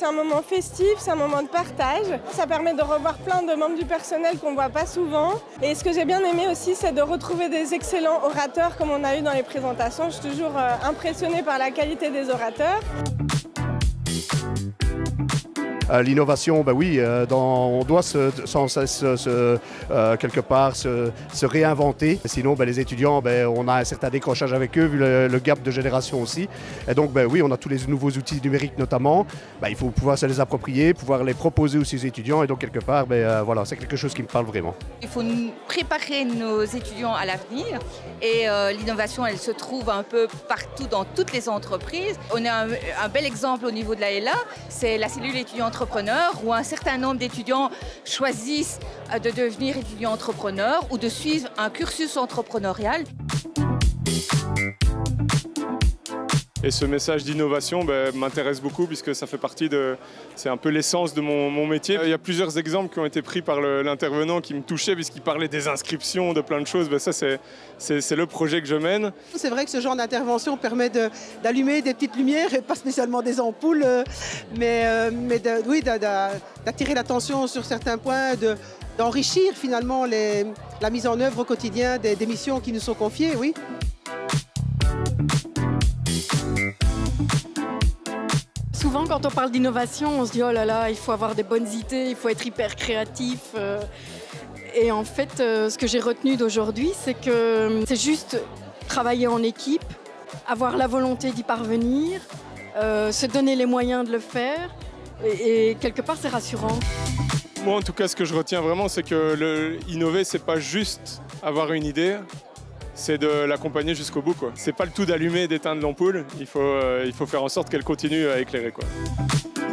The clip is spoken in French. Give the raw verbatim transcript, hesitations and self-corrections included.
un moment festif, c'est un moment de partage. Ça permet de revoir plein de membres du personnel qu'on ne voit pas souvent. Et ce que j'ai bien aimé aussi, c'est de retrouver des excellents orateurs comme on a eu dans les présentations. Je suis toujours euh, impressionnée par la qualité des orateurs. Euh, L'innovation, ben oui, euh, dans, on doit se, sans cesse se, euh, quelque part se, se réinventer. Sinon, ben, les étudiants, ben, on a un certain décrochage avec eux, vu le, le gap de génération aussi. Et donc, ben, oui, on a tous les nouveaux outils numériques notamment. Ben, il faut pouvoir se les approprier, pouvoir les proposer aussi aux étudiants. Et donc, quelque part, ben, euh, voilà, c'est quelque chose qui me parle vraiment. Il faut préparer nos étudiants à l'avenir. Et euh, l'innovation, elle se trouve un peu partout dans toutes les entreprises. On a un, un bel exemple au niveau de la L A, c'est la cellule étudiant entrepreneur, où un certain nombre d'étudiants choisissent de devenir étudiants entrepreneurs ou de suivre un cursus entrepreneurial. Et ce message d'innovation ben, m'intéresse beaucoup puisque ça fait partie de... C'est un peu l'essence de mon, mon métier. Il y a plusieurs exemples qui ont été pris par l'intervenant qui me touchaient puisqu'il parlait des inscriptions, de plein de choses. Ben, ça, c'est le projet que je mène. C'est vrai que ce genre d'intervention permet d'allumer de, des petites lumières et pas spécialement des ampoules, mais, euh, mais de, oui, d'attirer l'attention sur certains points, de, d'enrichir finalement les, la mise en œuvre au quotidien des, des missions qui nous sont confiées, oui. Souvent, quand on parle d'innovation, on se dit « oh là là, il faut avoir des bonnes idées, il faut être hyper créatif euh, ». Et en fait, euh, ce que j'ai retenu d'aujourd'hui, c'est que c'est juste travailler en équipe, avoir la volonté d'y parvenir, euh, se donner les moyens de le faire, et, et quelque part, c'est rassurant. Moi, en tout cas, ce que je retiens vraiment, c'est que le, innover, c'est pas juste avoir une idée, c'est de l'accompagner jusqu'au bout, quoi. C'est pas le tout d'allumer et d'éteindre l'ampoule, il faut, euh, il faut faire en sorte qu'elle continue à éclairer, quoi.